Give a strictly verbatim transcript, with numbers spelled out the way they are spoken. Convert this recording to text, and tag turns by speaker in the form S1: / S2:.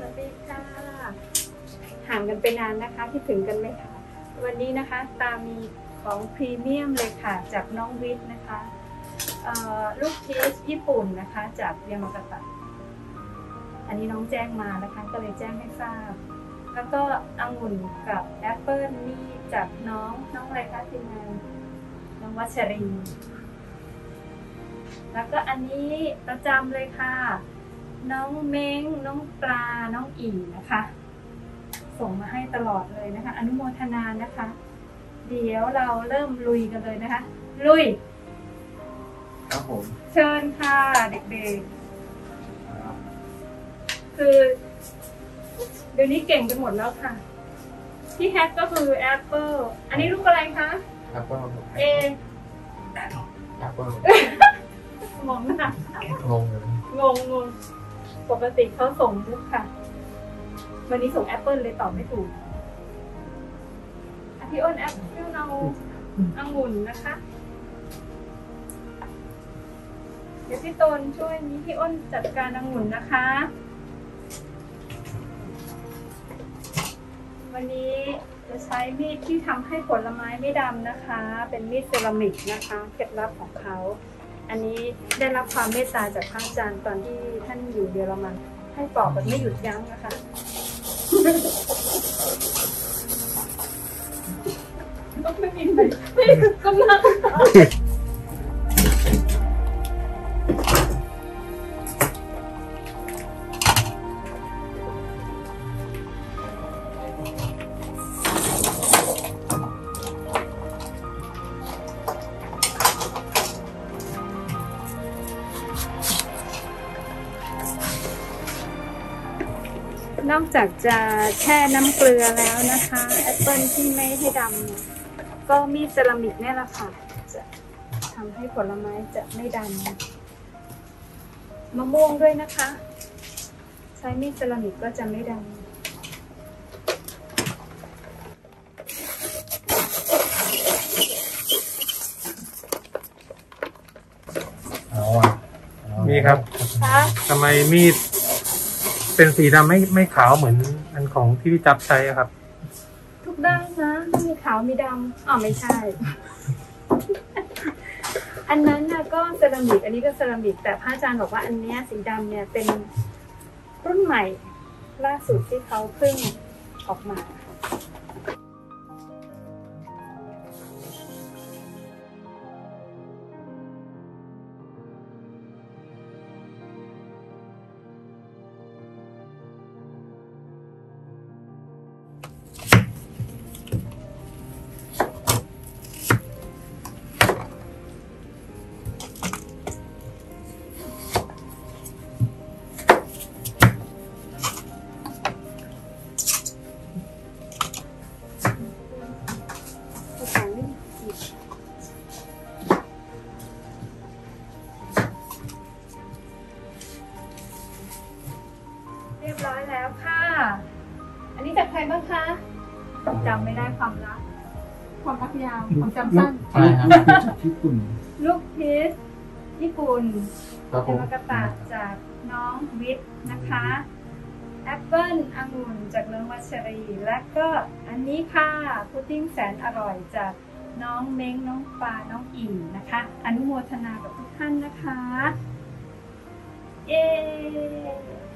S1: วัสดีค่ะห่างกันไปนานนะคะคิดถึงกันไหมคะวันนี้นะคะตามีของพรีเมียมเลยค่ะจากน้องวิทย์นะคะลูกพีชญี่ปุ่นนะคะจากยามากาตะอันนี้น้องแจ้งมานะคะก็เลยแจ้งให้ทราบแล้วก็องุ่นกับแอปเปิลนี่จากน้องน้องอะไรคะทีมงานน้องวัชรีแล้วก็อันนี้ประจำเลยค่ะน้องเม้งน้องปลาน้องอิ่มนะคะส่งมาให้ตลอดเลยนะคะอนุโมทนานะคะเดี๋ยวเราเริ่มลุยกันเลยนะคะลุย
S2: ครับผม
S1: เชิญค่ะเด็กๆคือเดี๋ยวนี้เก่งไปหมดแล้วค่ะที่แฮกก็คือแอปเปิลอันนี้ลูกอะไรคะ
S2: แอปเปิล
S1: เอ
S2: แอปเปิล
S1: งงนะ
S2: งงเลย
S1: งงงงปกติเขาส่งมุกค่ะวันนี้ส่งแอปเปิลเลยตอบไม่ถูกพี่อ้นแอปเปิลเอาองุ่นนะคะเดี๋ยวพี่ตนช่วยนี้พี่อ้นจัดการองุ่นนะคะวันนี้จะใช้มีดที่ทำให้ผลไม้ไม่ดำนะคะเป็นมีดเซรามิกนะคะเคล็ดลับของเขาอันนี้ได้รับความเมตตาจากพระอาจารย์ตอนที่ท่านอยู่เยอรมันให้ปอกแบบไม่หยุดยั้งนะคะก็ไม่มีใครไม่กำลังนอกจากจะแช่น้ำเกลือแล้วนะคะแอปเปิลที่ไม่ให้ดำก็มีเซรามิกเนี่ยแหละค่ะจะทำให้ผลไม้จะไม่ดำมะม่วงด้วยนะคะใช้มีดเซรามิกก็จะไม่ดำ
S3: มีครับทำไมมีดเป็นสีดำไม่ไม่ขาวเหมือนอันของที่พี่จับใช้ครับ
S1: ทุกด้านนะมีขาวมีดำอ๋อไม่ใช่ อันนั้นนะก็เซรามิกอันนี้ก็เซรามิกแต่พระอาจารย์บอกว่าอันนี้สีดำเนี่ยเป็นรุ่นใหม่ล่าสุดที่เขาเพิ่งออกมาเรียบร้อยแล้วค่ะอันนี้จากใครบ้างคะจำไม่ได้ความรักความรักยาวความจำสั้น
S2: ใช่ครับญี่ปุ่น
S1: ลูกพีชญี่ปุ่น
S2: ยามาก
S1: าตะจากน้องวิทย์นะคะแอปเปิ้ลองุ่นจากน้องวัชรีและก็อันนี้ค่ะพุดดิ้งแสนอร่อยจากน้องเม้งน้องปลาน้องอิ่มนะคะอนุโมทนากับทุกท่านนะคะเย้